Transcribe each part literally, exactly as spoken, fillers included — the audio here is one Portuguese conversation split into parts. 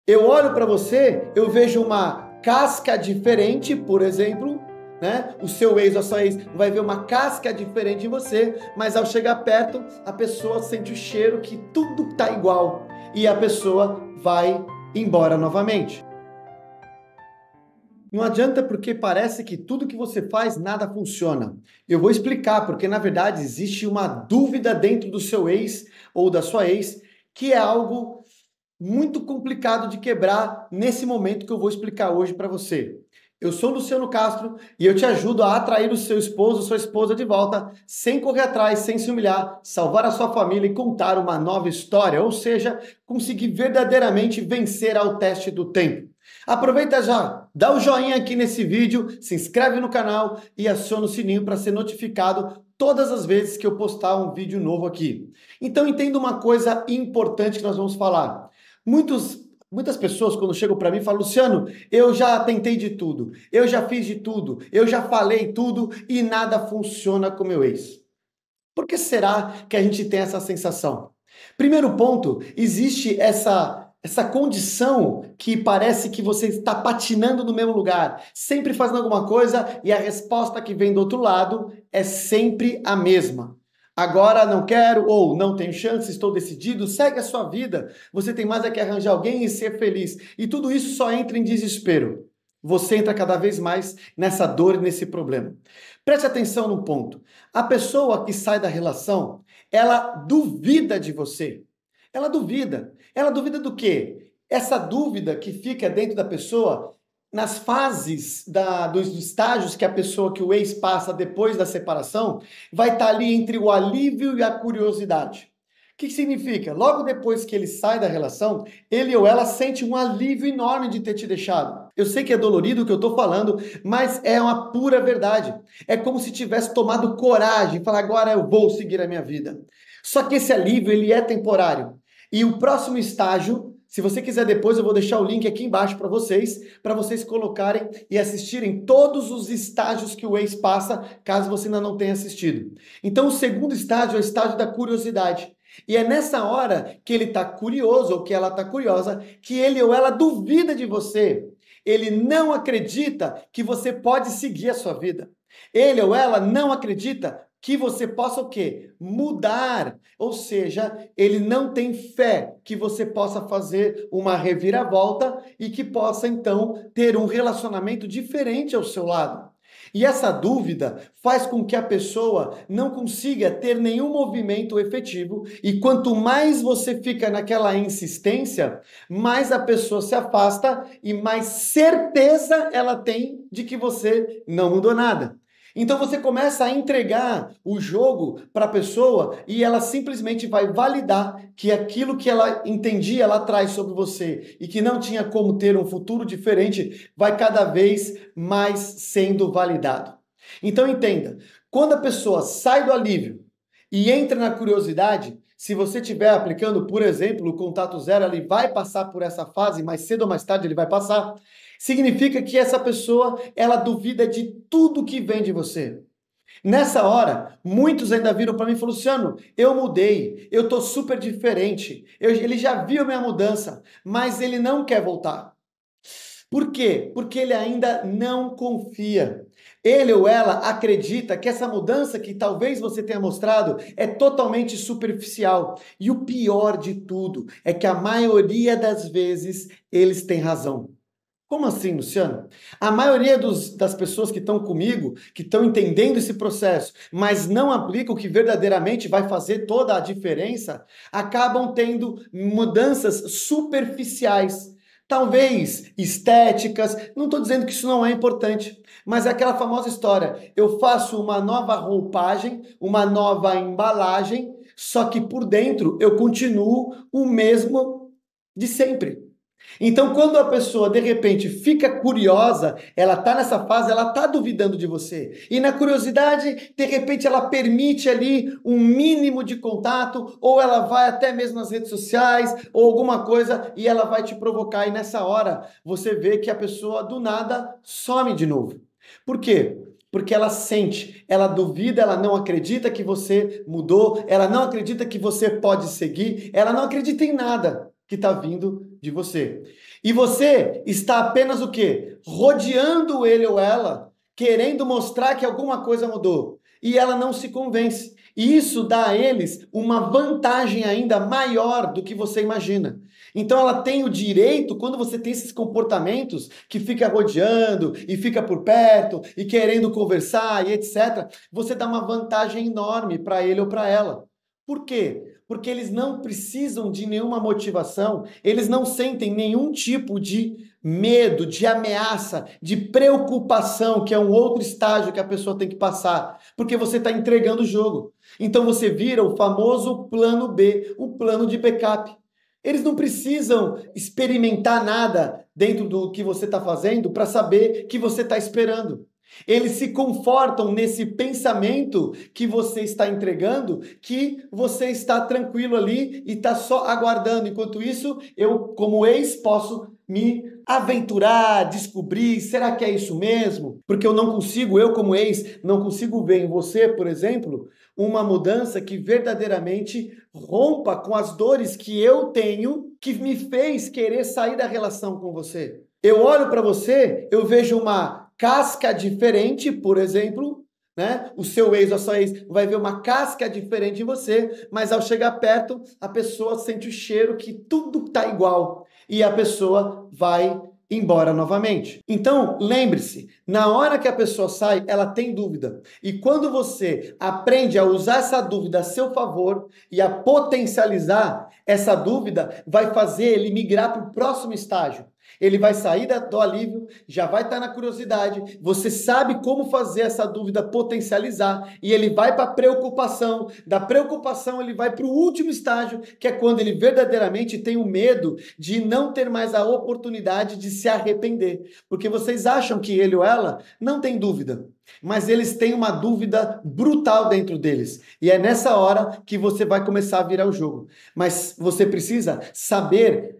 Eu olho para você, eu vejo uma casca diferente, por exemplo, né? O seu ex ou a sua ex vai ver uma casca diferente em você, mas ao chegar perto, a pessoa sente o cheiro que tudo está igual e a pessoa vai embora novamente. Não adianta porque parece que tudo que você faz nada funciona. Eu vou explicar porque na verdade existe uma dúvida dentro do seu ex ou da sua ex que é algo muito complicado de quebrar nesse momento que eu vou explicar hoje para você. Eu sou Luciano Castro e eu te ajudo a atrair o seu esposo, sua esposa de volta, sem correr atrás, sem se humilhar, salvar a sua família e contar uma nova história, ou seja, conseguir verdadeiramente vencer ao teste do tempo. Aproveita já, dá o joinha aqui nesse vídeo, se inscreve no canal e aciona o sininho para ser notificado todas as vezes que eu postar um vídeo novo aqui. Então entenda uma coisa importante que nós vamos falar. Muitos, muitas pessoas quando chegam para mim falam, Luciano, eu já tentei de tudo, eu já fiz de tudo, eu já falei tudo e nada funciona com meu ex. Por que será que a gente tem essa sensação? Primeiro ponto, existe essa essa condição que parece que você está patinando no mesmo lugar, sempre fazendo alguma coisa e a resposta que vem do outro lado é sempre a mesma. Agora não quero ou não tenho chance, estou decidido, segue a sua vida. Você tem mais é que arranjar alguém e ser feliz. E tudo isso só entra em desespero. Você entra cada vez mais nessa dor e nesse problema. Preste atenção num ponto. A pessoa que sai da relação, ela duvida de você. Ela duvida. Ela duvida do quê? Essa dúvida que fica dentro da pessoa nas fases da, dos estágios que a pessoa, que o ex passa depois da separação, vai estar ali entre o alívio e a curiosidade. O que significa? Logo depois que ele sai da relação, ele ou ela sente um alívio enorme de ter te deixado. Eu sei que é dolorido o que eu estou falando, mas é uma pura verdade. É como se tivesse tomado coragem e falar, agora eu vou seguir a minha vida. Só que esse alívio, ele é temporário. E o próximo estágio, se você quiser depois, eu vou deixar o link aqui embaixo para vocês, para vocês colocarem e assistirem todos os estágios que o ex passa, caso você ainda não tenha assistido. Então, o segundo estágio é o estágio da curiosidade. E é nessa hora que ele está curioso, ou que ela está curiosa, que ele ou ela duvida de você. Ele não acredita que você pode seguir a sua vida. Ele ou ela não acredita que você possa o quê? Mudar. Ou seja, ele não tem fé que você possa fazer uma reviravolta e que possa, então, ter um relacionamento diferente ao seu lado. E essa dúvida faz com que a pessoa não consiga ter nenhum movimento efetivo e quanto mais você fica naquela insistência, mais a pessoa se afasta e mais certeza ela tem de que você não mudou nada. Então você começa a entregar o jogo para a pessoa e ela simplesmente vai validar que aquilo que ela entendia lá atrás sobre você e que não tinha como ter um futuro diferente, vai cada vez mais sendo validado. Então entenda, quando a pessoa sai do alívio e entra na curiosidade, se você estiver aplicando, por exemplo, o contato zero, ele vai passar por essa fase, mais cedo ou mais tarde ele vai passar, significa que essa pessoa, ela duvida de tudo que vem de você. Nessa hora, muitos ainda viram para mim e falaram, Luciano, eu mudei, eu tô super diferente, eu, ele já viu minha mudança, mas ele não quer voltar. Por quê? Porque ele ainda não confia. Ele ou ela acredita que essa mudança que talvez você tenha mostrado é totalmente superficial. E o pior de tudo é que a maioria das vezes eles têm razão. Como assim, Luciano? A maioria dos, das pessoas que estão comigo, que estão entendendo esse processo, mas não aplicam o que verdadeiramente vai fazer toda a diferença, acabam tendo mudanças superficiais. Talvez estéticas, não estou dizendo que isso não é importante, mas é aquela famosa história, eu faço uma nova roupagem, uma nova embalagem, só que por dentro eu continuo o mesmo de sempre. Então, quando a pessoa, de repente, fica curiosa, ela está nessa fase, ela está duvidando de você. E na curiosidade, de repente, ela permite ali um mínimo de contato, ou ela vai até mesmo nas redes sociais, ou alguma coisa, e ela vai te provocar. E nessa hora, você vê que a pessoa, do nada, some de novo. Por quê? Porque ela sente, ela duvida, ela não acredita que você mudou, ela não acredita que você pode seguir, ela não acredita em nada. que está vindo de você. E você está apenas o quê? Rodeando ele ou ela, querendo mostrar que alguma coisa mudou. E ela não se convence. E isso dá a eles uma vantagem ainda maior do que você imagina. Então ela tem o direito, quando você tem esses comportamentos, que fica rodeando e fica por perto e querendo conversar e etcétera, você dá uma vantagem enorme para ele ou para ela. Por quê? Porque eles não precisam de nenhuma motivação, eles não sentem nenhum tipo de medo, de ameaça, de preocupação, que é um outro estágio que a pessoa tem que passar, porque você está entregando o jogo. Então você vira o famoso plano B, o plano de backup. Eles não precisam experimentar nada dentro do que você está fazendo para saber que você está esperando. Eles se confortam nesse pensamento que você está entregando, que você está tranquilo ali e está só aguardando. Enquanto isso, eu, como ex, posso me aventurar, descobrir, será que é isso mesmo? Porque eu não consigo, eu como ex, não consigo ver em você, por exemplo, uma mudança que verdadeiramente rompa com as dores que eu tenho, que me fez querer sair da relação com você. Eu olho para você, eu vejo uma casca diferente, por exemplo, né? O seu ex ou a sua ex vai ver uma casca diferente em você, mas ao chegar perto, a pessoa sente o cheiro que tudo está igual e a pessoa vai embora novamente. Então, lembre-se, na hora que a pessoa sai, ela tem dúvida. E quando você aprende a usar essa dúvida a seu favor e a potencializar, essa dúvida vai fazer ele migrar para o próximo estágio. Ele vai sair do alívio, já vai estar na curiosidade, você sabe como fazer essa dúvida potencializar e ele vai para a preocupação. Da preocupação ele vai para o último estágio, que é quando ele verdadeiramente tem o medo de não ter mais a oportunidade de se arrepender. Porque vocês acham que ele ou ela não tem dúvida, mas eles têm uma dúvida brutal dentro deles. E é nessa hora que você vai começar a virar o jogo. Mas você precisa saber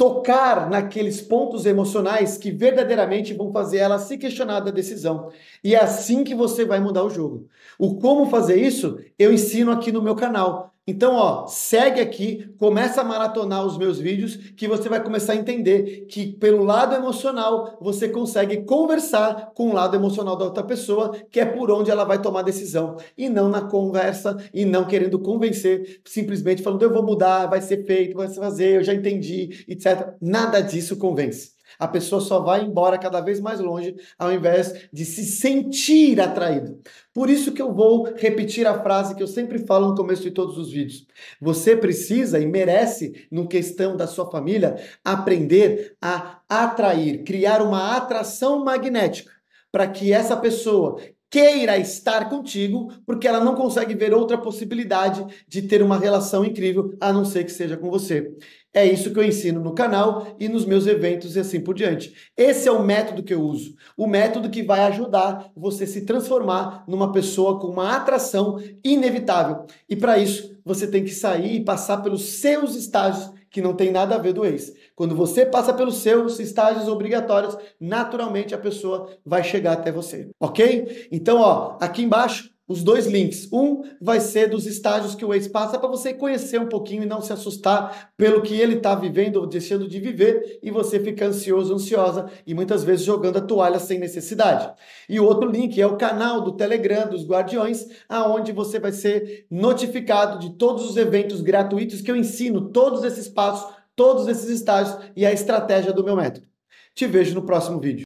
tocar naqueles pontos emocionais que verdadeiramente vão fazer ela se questionar da decisão. E é assim que você vai mudar o jogo. O como fazer isso, eu ensino aqui no meu canal. Então, ó, segue aqui, começa a maratonar os meus vídeos, que você vai começar a entender que pelo lado emocional, você consegue conversar com o lado emocional da outra pessoa, que é por onde ela vai tomar decisão, e não na conversa, e não querendo convencer, simplesmente falando, eu vou mudar, vai ser feito, vai se fazer, eu já entendi, etcétera. Nada disso convence. A pessoa só vai embora cada vez mais longe, ao invés de se sentir atraído. Por isso que eu vou repetir a frase que eu sempre falo no começo de todos os vídeos. Você precisa e merece, no questão da sua família, aprender a atrair, criar uma atração magnética, para que essa pessoa queira estar contigo, porque ela não consegue ver outra possibilidade de ter uma relação incrível, a não ser que seja com você. É isso que eu ensino no canal e nos meus eventos e assim por diante. Esse é o método que eu uso. O método que vai ajudar você se transformar numa pessoa com uma atração inevitável. E para isso, você tem que sair e passar pelos seus estágios que não tem nada a ver do ex. Quando você passa pelos seus estágios obrigatórios, naturalmente a pessoa vai chegar até você, ok? Então, ó, aqui embaixo, os dois links. Um vai ser dos estágios que o ex passa para você conhecer um pouquinho e não se assustar pelo que ele está vivendo ou deixando de viver e você fica ansioso, ansiosa e muitas vezes jogando a toalha sem necessidade. E o outro link é o canal do Telegram dos Guardiões, aonde você vai ser notificado de todos os eventos gratuitos que eu ensino, todos esses passos, todos esses estágios e a estratégia do meu método. Te vejo no próximo vídeo.